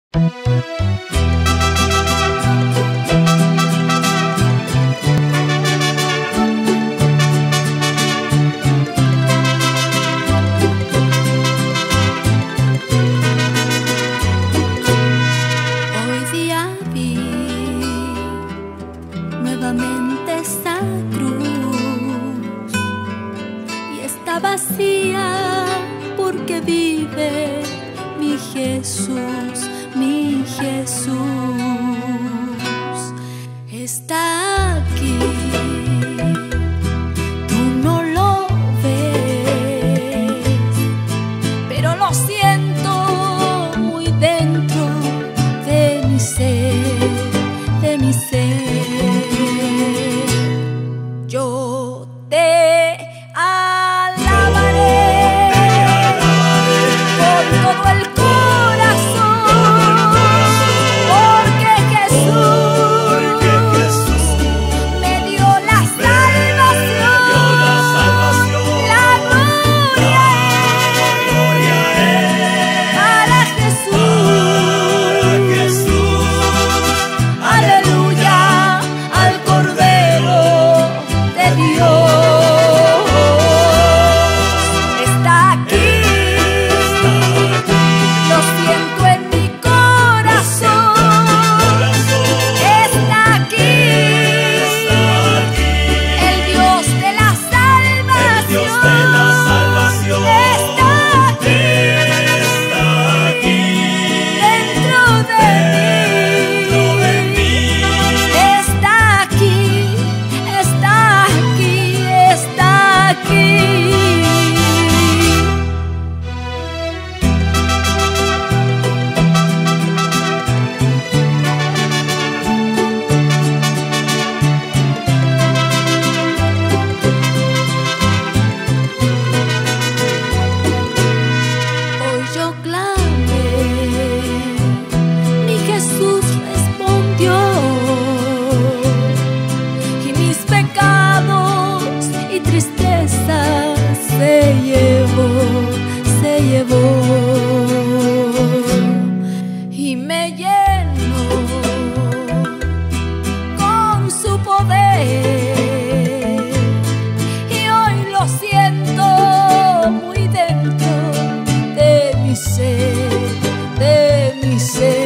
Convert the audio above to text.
Hoy día vi nuevamente esta cruz y está vacía porque vive mi Jesús, mi Jesús está aquí. Tú no lo ves, pero lo siento muy dentro de mi ser, de mi ser. Yo te alabaré con todo el corazón, porque Jesús me dio la salvación, la gloria es para Jesús. Aleluya al Cordero de Dios. Está aquí, lo siento en mi corazón. Está aquí, el Dios de la salvación. Está aquí, dentro de mí. Está aquí, está aquí, está aquí. Hoy yo clamé, mi Jesús respondió, y mis pecados y tristezas se llevó, y me llenó con su poder, y hoy lo siento muy dentro de mi ser, de mi ser.